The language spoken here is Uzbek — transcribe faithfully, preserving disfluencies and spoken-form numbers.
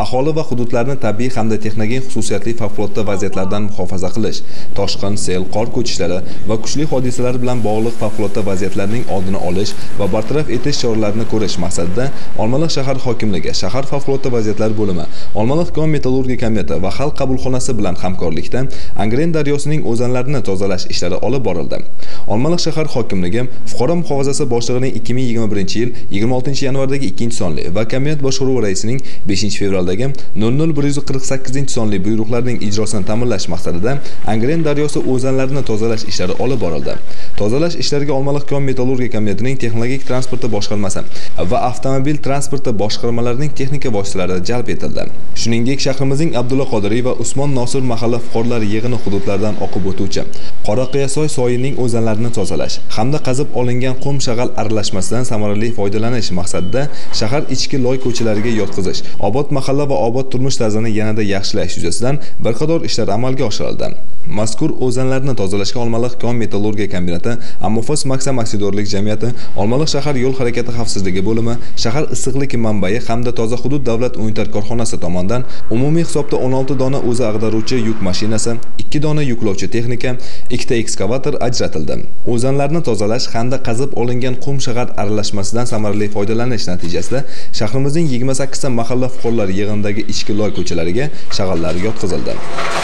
aholi va hududlarni tabiiy hamda texnogen xususiyatli favqulodda vaziyatlardan muhofaza qilish, toshqin, sel, qor ko'chishlari va kuchli hodisalar bilan bog'liq favqulodda vaziyatlarning oldini olish va bartaraf etish choralarini ko'rish maqsadida Olmaliq shahar hokimligi, shahar favqulodda vaziyatlar bo'limi, Olmaliq kon metallurgiya komiteti va xalq qabulxonasi bilan hamkorlikda Angren daryosining o'zanlarini tozalash ishlari olib borildi. Olmaliq shahar hokimligi fuqaro muhofazasi boshlig'ining ikki ming yigirma birinchi yil yigirma oltinchi yanvardagi ikkinchi sonli va komitet boshqaruvi raisining beshinchi fevraldagi nol nol bir yuz qirq sakkizinchi sonli buyruqlarining ijrosini ta'minlash maqsadida Angren daryosi o'zanlarini tozalash ishlari olib borildi. Tozalash ishlariga Olmaliq kon metallurgiya komitetining texnologik transporti boshqarmasi va avtomobil transporti boshqarmalarining texnika vositalari jalb etildi. Shuningdek, shahrimizning Abdulla Qodiriy va Usmon Nosir mahalla fuqarolar yig'ini hududlaridan oqib o'tuvchi Qoraqiyasoy soyining o'zanlarini tozalash hamda qazib olingan qum shag'al aralashmasidan samarali foydalanish maqsadida shahar ichki loy ko'chalariga yotqizish, obod mahalla va obod turmush tarzini yanada yaxshilash yuzasidan bir qator ishlar amalga oshirildi. Mazkur o'zanlarni tozalashga Olmaliq kon metallurgiya kombinati, Amofos Maksam aksiyadorlik jamiyati, Olmaliq shahar yo'l harakati xavfsizligi bo'limi, shahar issiqlik manbai hamda toza hudud davlat o'yintar korxonasi tomonidan umumiy hisobda o'n olti dona o'zi ag'daruvchi yuk mashinasi, ikki dona yuklovchi texnika, ikkita ekskavator ajratildi. O'zanlarni tozalash hamda qazib olingan qum shag'al aralashmasidan samarali foydalanish natijasida shahrimizning yigirma sakkizta mahalla fuqarolar yig'inidagi ichki loy ko'chalariga shag'allar yotqizildi.